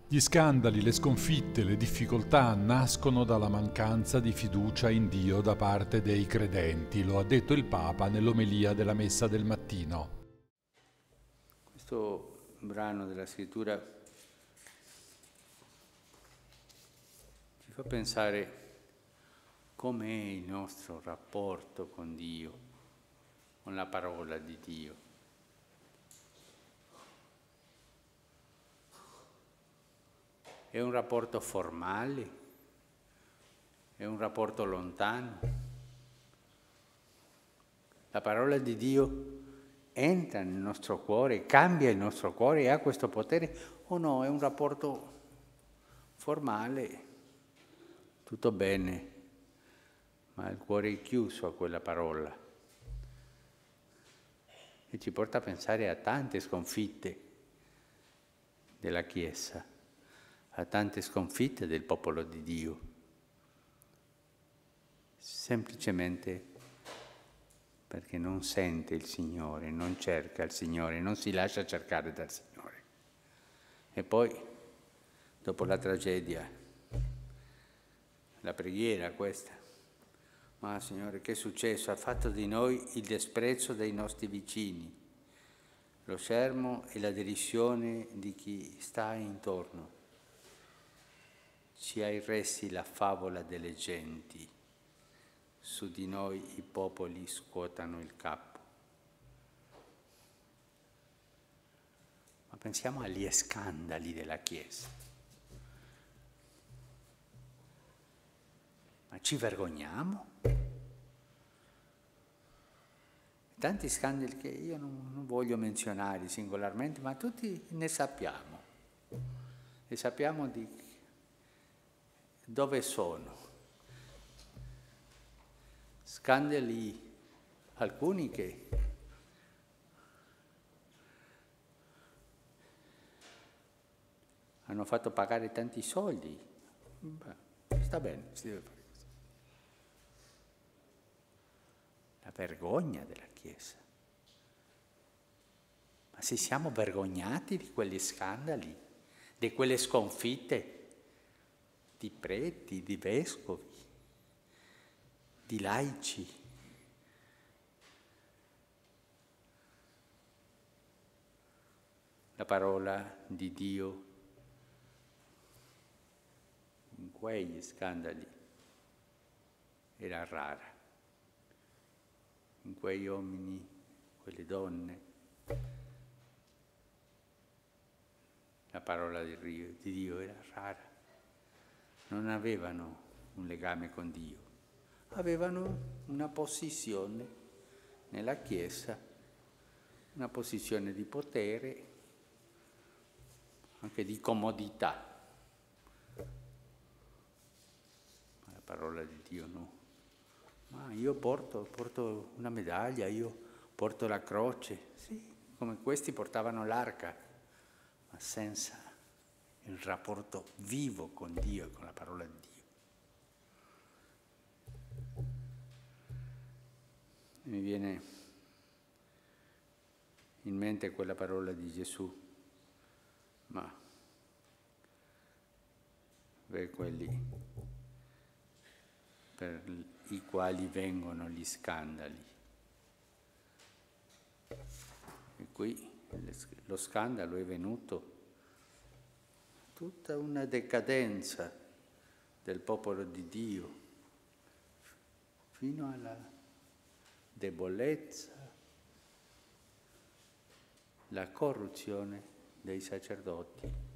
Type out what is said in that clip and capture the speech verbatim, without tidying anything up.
Gli scandali, le sconfitte, le difficoltà nascono dalla mancanza di fiducia in Dio da parte dei credenti, lo ha detto il Papa nell'omelia della Messa del mattino. Questo brano della Scrittura ci fa pensare com'è il nostro rapporto con Dio, con la parola di Dio. È un rapporto formale? È un rapporto lontano? La parola di Dio entra nel nostro cuore, cambia il nostro cuore e ha questo potere o no? È un rapporto formale, tutto bene, ma il cuore è chiuso a quella parola e ci porta a pensare a tante sconfitte della Chiesa, a tante sconfitte del popolo di Dio, semplicemente perché non sente il Signore, non cerca il Signore, non si lascia cercare dal Signore. E poi, dopo la tragedia, la preghiera questa, ma Signore, che è successo? Ha fatto di noi il disprezzo dei nostri vicini, lo schermo e la derisione di chi sta intorno. Ci hai resi la favola delle genti, su di noi i popoli scuotano il capo. Ma pensiamo agli scandali della Chiesa. Ma ci vergogniamo? Tanti scandali che io non, non voglio menzionare singolarmente, ma tutti ne sappiamo. E sappiamo di dove sono. Scandali, alcuni che hanno fatto pagare tanti soldi. Beh, sta bene, si deve fare così. La vergogna della Chiesa. Ma se siamo vergognati di quegli scandali, di quelle sconfitte, di preti, di vescovi, di laici. La parola di Dio in quegli scandali era rara, in quegli uomini, quelle donne. La parola di Dio era rara. Non avevano un legame con Dio, avevano una posizione nella Chiesa, una posizione di potere, anche di comodità. Ma la parola di Dio no. Ma io porto, porto una medaglia, io porto la croce, sì, come questi portavano l'arca, ma senza il rapporto vivo con Dio e con la parola di Dio. Mi viene in mente quella parola di Gesù, ma per quelli per i quali vengono gli scandali. E qui lo scandalo è venuto tutta una decadenza del popolo di Dio, fino alla debolezza, la corruzione dei sacerdoti.